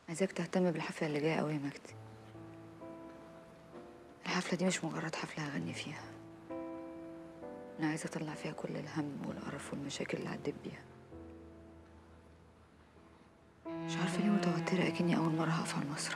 عايزاك تهتم بالحفلة اللي جاية قوي يا مجدي. الحفلة دي مش مجرد حفلة هغني فيها، أنا عايزة أطلع فيها كل الهم والقرف والمشاكل اللي عديت بيها. مش عارفة ليه متوترة، أكني أول مرة هقف على المسرح.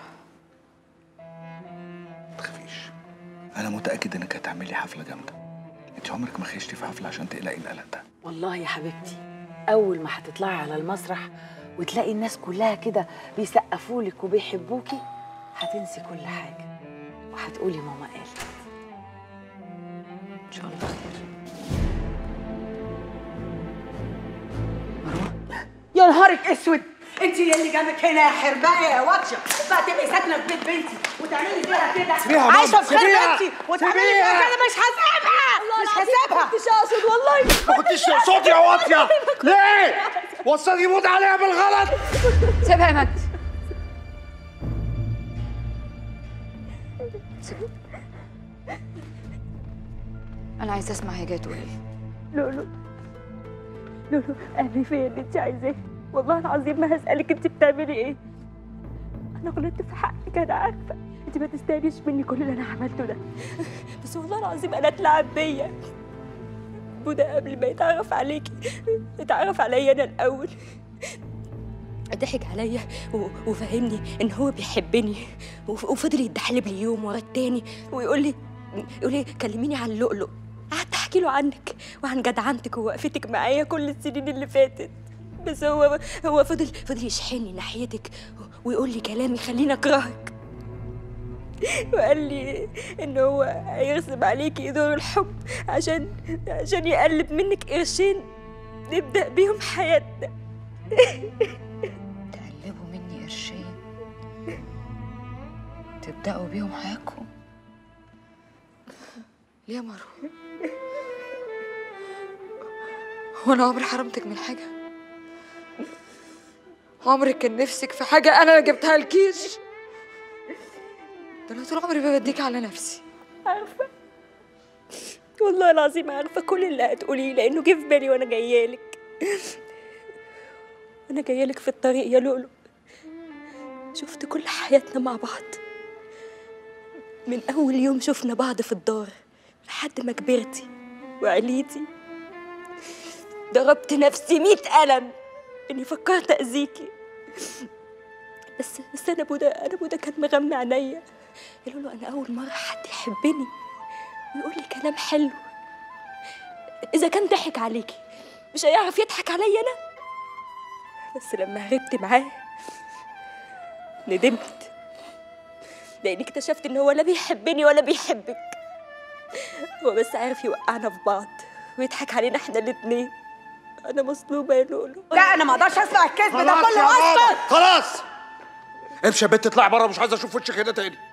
متخافيش، أنا متأكد إنك هتعملي حفلة جامدة. أنت عمرك ما خشتي في حفلة عشان تقلقي القلق ده. والله يا حبيبتي أول ما هتطلعي على المسرح وتلاقي الناس كلها كده بيسقفولك وبيحبوكي هتنسي كل حاجة وهتقولي ماما قالت. إن شاء الله خير. مروة، يا نهارك اسود، انت اللي جابك هنا يا حربايه يا واطيه بقى تبقي ساكنه في بيت بنتي وتعملي فيها كده. سيبيها عايشه في خير سيبيها. بنتي وتعملي فيها كده. مش هسيبها، مش هسيبها. ما كنتش اقصد والله. ما كنتيش تقصدي يا واطية. ليه؟ وصلي يموت عليها بالغلط. سيبها يا مجدي. سيبها. أنا عايزة أسمع هي جاية تقول إيه. لولو لولو، اعملي فيا اللي انت عايزاه، والله العظيم ما هسألك انت بتعملي ايه. انا غلطت في حقك، انا عارفه انت ما تستاهليش مني كل اللي انا عملته ده، بس والله العظيم انا اتلعب بيا. بودا قبل ما يتعرف عليكي اتعرف عليا انا الاول، ضحك عليا وفهمني ان هو بيحبني، وفضل يتدحلب لي يوم ورا التاني ويقول لي كلميني عن لؤلؤ. قعدت احكي له عنك وعن جدعنتك ووقفتك معايا كل السنين اللي فاتت، بس هو فضل يشحنني ناحيتك ويقول لي كلام يخليني اكرهك، وقال لي ان هو هيغصب عليكي دور الحب عشان يقلب منك قرشين نبدأ بيهم حياتنا. تقلبوا مني قرشين تبدأوا بيهم حياتكم؟ ليه يا مروة؟ هو أنا عمري حرمتك من حاجة؟ عمرك كان نفسك في حاجة أنا جبتها لكيش؟ ده أنا طول عمري ببديك على نفسي. عارفه والله العظيم عارفه كل اللي هتقوليه، لانه جه في بالي وانا جايالك. وانا جايالك في الطريق يا لؤلؤ شفت كل حياتنا مع بعض، من اول يوم شفنا بعض في الدار لحد ما كبرتي وعليتي. ضربت نفسي 100 قلم اني فكرت اذيكي، بس انا بودا كان مغمى عينيا. يا لولو انا اول مره حد يحبني ويقول لي كلام حلو. اذا كان ضحك عليكي مش هيعرف يضحك عليا انا. بس لما هربت معاه ندمت، لاني اكتشفت ان هو لا بيحبني ولا بيحبك، هو بس عارف يوقعنا في بعض ويضحك علينا احنا الاتنين. انا مصلوبه يا لولو. لا انا ما اقدرش اسمع الكذب ده كله اصلا. خلاص امشي يا بنت، اطلعي بره، مش عايزه اشوف وشك هنا تاني.